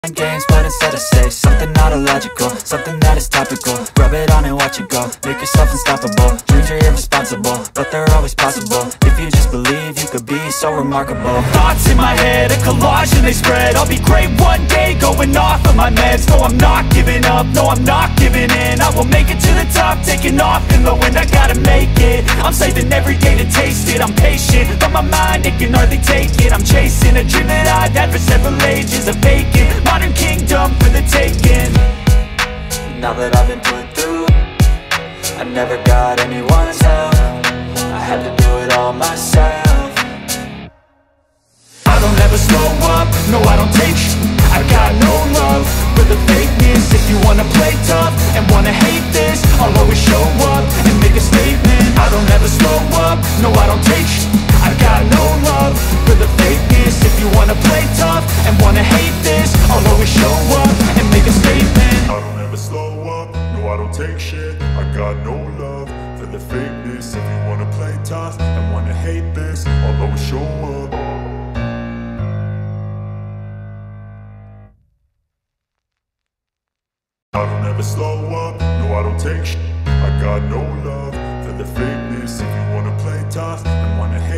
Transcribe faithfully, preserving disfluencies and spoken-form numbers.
Games, but instead I say something not illogical, something that is topical. Rub it on and watch it go, make yourself unstoppable. Dreams are irresponsible, but they're always possible. If you just believe, you could be so remarkable. Thoughts in my head, a collage and they spread. I'll be great one day, going off of my meds. No, I'm not giving up, no, I'm not giving in. I will make it to the top, taking off in the wind. I gotta make it, I'm saving every day to taste it. I'm patient, but my mind, it can hardly take it. I'm chasing a dream that I've had for several ages. A vacant modern kingdom for the taking. Now that I've been put through, I never got anyone's help. I had to do it all myself. I don't ever slow up, no I don't take sh**. I got no love for the fakeness. If you wanna play tough and wanna hate this, I'll always show up and make a statement. I don't ever slow up, no I don't take sh**. I got no love for the fakeness. If you wanna play tough and wanna hate this, I'll always show up and make a statement. I don't ever slow up, no I don't take shit. I got no love for the fakeness. If you wanna play tough and wanna hate this, I'll always show up. I don't ever slow up, no I don't take shit. I got no love for the fakeness. If you wanna play tough and wanna hate